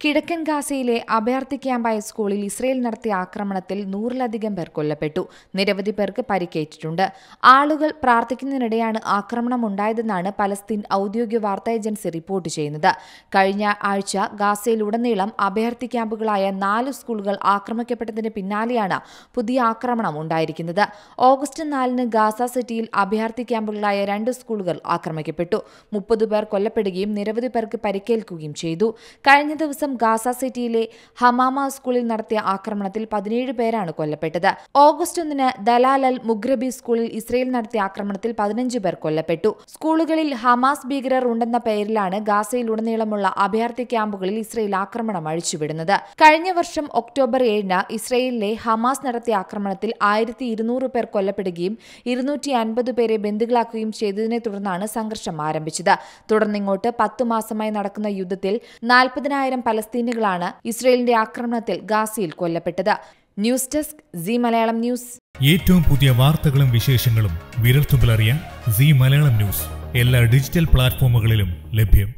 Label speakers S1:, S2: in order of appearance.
S1: കിഴക്കൻ ഗാസയിലെ അഭയാർത്ഥി ക്യാമ്പായ സ്കൂളിൽ ഇസ്രയേൽ നടത്തിയ ആക്രമണത്തിൽ 100-ലധികം പേർ കൊല്ലപ്പെട്ടു. നിരവധി പേർക്ക് പരിക്കേറ്റിട്ടുണ്ട്. ആളുകൾ പ്രാർത്ഥിക്കുന്നതിനിടെയാണ് ആക്രമണമുണ്ടായതെന്നാണ് പലസ്തീൻ ഔദ്യോഗിക വാർത്താ ഏജൻസി റിപ്പോർട്ട് ചെയ്യുന്നത്. കഴിഞ്ഞ ആഴ്ച ഗാസയിലുടനീളം അഭയാർത്ഥി ക്യാമ്പുകളായ 4 സ്കൂളുകൾ ആക്രമിക്കപ്പെട്ടതിന് പിന്നാലെയാണ് പുതിയ ആക്രമണം ഉണ്ടായിരിക്കുന്നത്. ഓഗസ്റ്റ് 4-ന് ഗാസ സിറ്റിയിൽ അഭയാർത്ഥി ക്യാമ്പുകളായ 2 സ്കൂളുകൾ ആക്രമിക്കപ്പെട്ടു. 30 പേർ കൊല്ലപ്പെടുകയും നിരവധി പേർക്ക് പരിക്കേൽക്കുകയും ചെയ്തു. കഴിഞ്ഞ ദിവസം ഗാസ സിറ്റിയിലെ ഹമാമ സ്കൂളിൽ നടത്തിയ ആക്രമണത്തിൽ 17 പേരാണ് കൊല്ലപ്പെട്ടത്. ഓഗസ്റ്റ് 1-ന് ദലാൽ അൽ മുഗ്രബി സ്കൂളിൽ ഇസ്രയേൽ നടത്തിയ ആക്രമണത്തിൽ 15 പേർ കൊല്ലപ്പെട്ടു. സ്കൂളുകളിൽ ഹമാസ് ഭീകരർ ഉണ്ടെന്ന പേരിലാണ് ഗാസയിലുടനീളമുള്ള അഭയാർത്ഥി ക്യാമ്പുകളിൽ ഇസ്രയേൽ ആക്രമണം അഴിച്ചുവിടുന്നത്. കഴിഞ്ഞ വർഷം ഒക്ടോബർ 7-ന് ഇസ്രയേലിലെ ഹമാസ് നടത്തിയ ആക്രമണത്തിൽ 1200 പേർ കൊല്ലപ്പെടുകയും 250 പേരെ ബന്ദികളാക്കുകയും ചെയ്തതിനെ തുടർന്നാണ് സംഘർഷം ആരംഭിച്ചത്. തുടർന്നിങ്ങോട്ട് 10 മാസമായി നടക്കുന്ന യുദ്ധത്തിൽ 40,000 പലസ്തീനികളാണ് ഇസ്രയേലിന്റെ ആക്രമണത്തിൽ ഗാസയിൽ കൊല്ലപ്പെട്ടത്. News desk C Malayalam news.
S2: ഏറ്റവും പുതിയ വാർത്തകളും വിശേഷങ്ങളും വിരൽത്തുമ്പിലറിയാൻ സി മലയാളം ന്യൂസ് എല്ലാ ഡിജിറ്റൽ പ്ലാറ്റ്ഫോമുകളിലും ലഭ്യം.